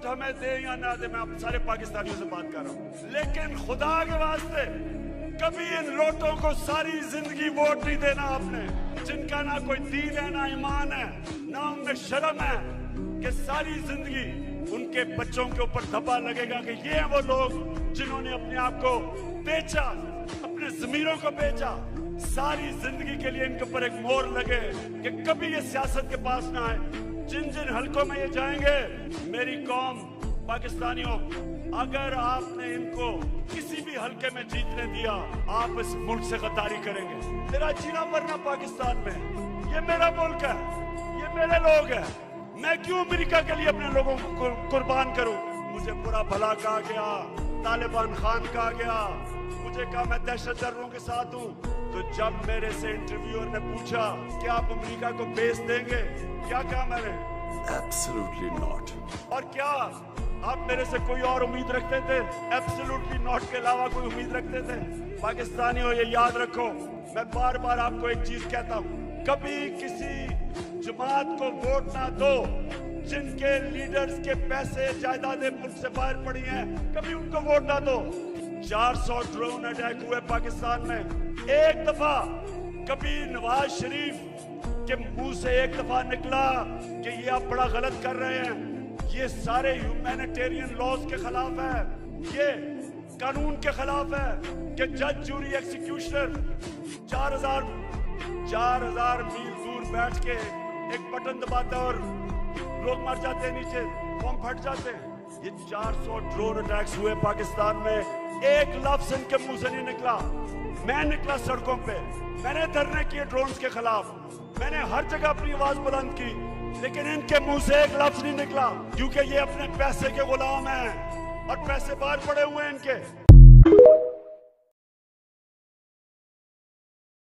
Vote हमें दे या ना दे, मैं आप सारे पाकिस्तानियों से बात कर रहा हूँ, लेकिन खुदा के वास्ते कभी इन लोटों को सारी जिंदगी वोट नहीं देना आपने, जिनका ना कोई दीन है ना ईमान है ना उनमें शर्म है, कि सारी जिंदगी उनके बच्चों के ऊपर धब्बा लगेगा कि ये हैं वो लोग जिन्होंने अपने आप को बेचा, अपने जमीरों को बेचा। सारी जिंदगी के लिए इनके ऊपर एक मोहर लगे कि कभी ये सियासत के पास ना आए। जिन जिन हलकों में ये जाएंगे, मेरी कौम पाकिस्तानियों, अगर आपने इनको किसी भी हलके में जीतने दिया, आप इस मुल्क से गद्दारी करेंगे। मेरा जीना मरना पाकिस्तान में, ये मेरा मुल्क है, ये मेरे लोग हैं। मैं क्यों अमेरिका के लिए अपने लोगों को कुर्बान करूं? मुझे बुरा भला कहा गया, तालिबान खान कहा गया, मुझे कहा मैं दहशतगर्दों के साथ हूं। तो जब मेरे से इंटरव्यूअर ने पूछा कि आप अमेरिका को बेच देंगे, क्या कहा मैंने? Absolutely not. और क्या आप मेरे से कोई और उम्मीद रखते थे? एब्सोल्युटली नॉट के अलावा कोई उम्मीद रखते थे? पाकिस्तानियों, ये याद रखो, मैं बार बार आपको एक चीज कहता हूँ, कभी किसी जमात को वोट ना दो जिनके लीडर्स के पैसे जायदादें मुल्क से बाहर पड़ी हैं, कभी उनको वोट ना दो। 400 ड्रोन अटैक हुए पाकिस्तान में, एक दफा कभी नवाज शरीफ के मुंह से एक दफा निकला कि ये आप बड़ा गलत कर रहे हैं, ये सारे ह्यूमैनिटेरियन लॉज के खिलाफ है, ये कानून के खिलाफ है कि जज जूरी एक्सिक्यूशनर 4000 मील दूर बैठ के एक बटन दबाता और लोग मर जाते हैं, नीचे बम फट जाते हैं। ये 400 ड्रोन अटैक्स हुए पाकिस्तान में, एक लफ्ज इनके मुंह से नहीं निकला। मैं निकला सड़कों पे, मैंने धरने किए ड्रोन्स के खिलाफ, मैंने हर जगह अपनी आवाज बुलंद की, लेकिन इनके मुंह से एक लफ्ज नहीं निकला, क्योंकि ये अपने पैसे के गुलाम हैं और पैसे बाहर पड़े हुए हैं इनके।